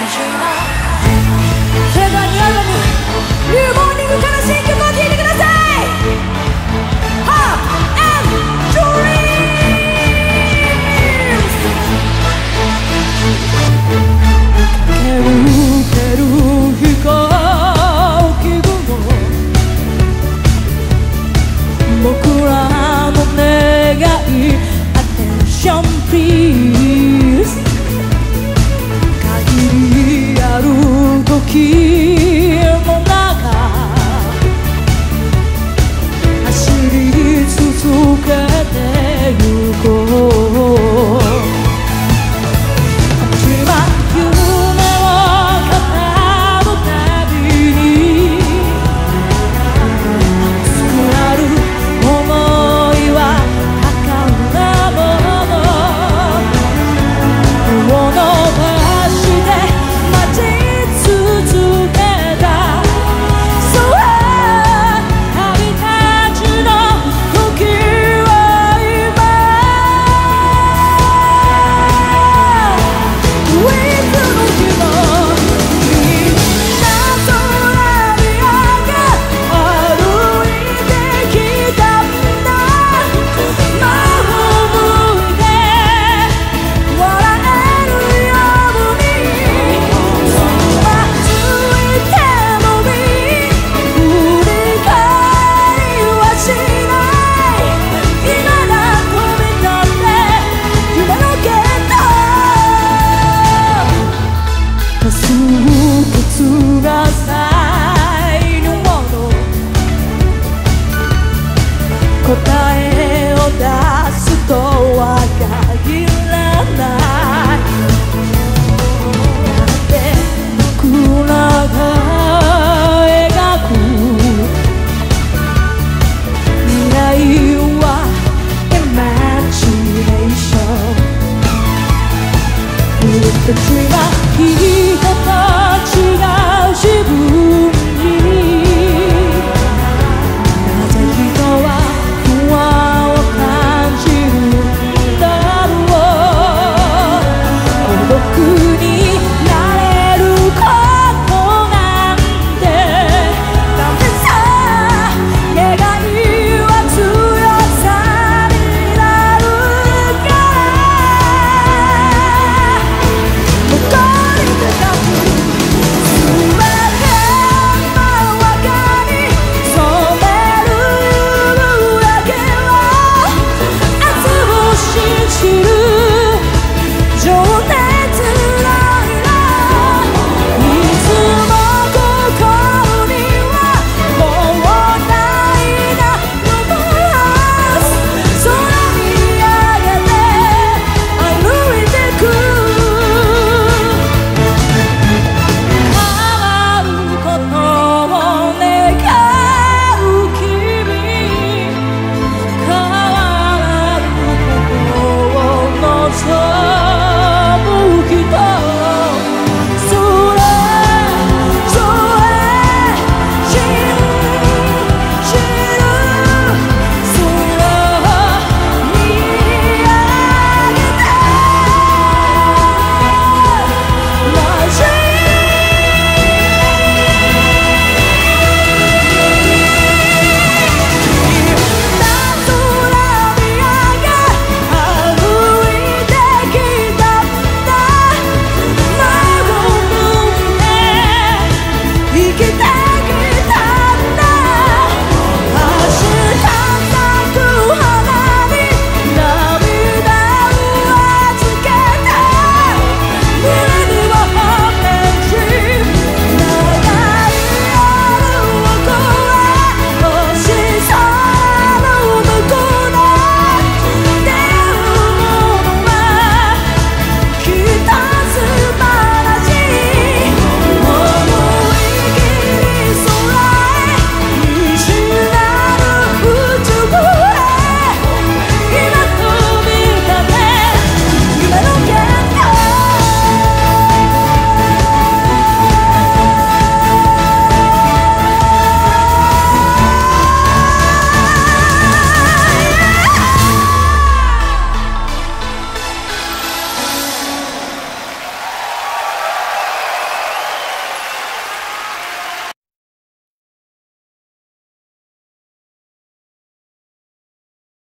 それではニューアルバム「ニューモーニング」から新曲を聴いてください。 Hope and Dreams。 駆け抜ける飛行機雲、僕らの願い Attention please。 限りある時の中走り続けてゆこう。始まる夢を語るたびに熱くなる想いは儚なもの。手を伸ばして待ち続けた。そう旅立ちの時は今。 With の日もみんな空に上が歩いてきたんだ。前を向いて笑えるようにつまずいてもいい。振り返りはしない。今だ飛び立って夢のゲート。多数決が才能の答えを出すとは限らない。だって僕らが描く未来は Imagination。 With the dreamer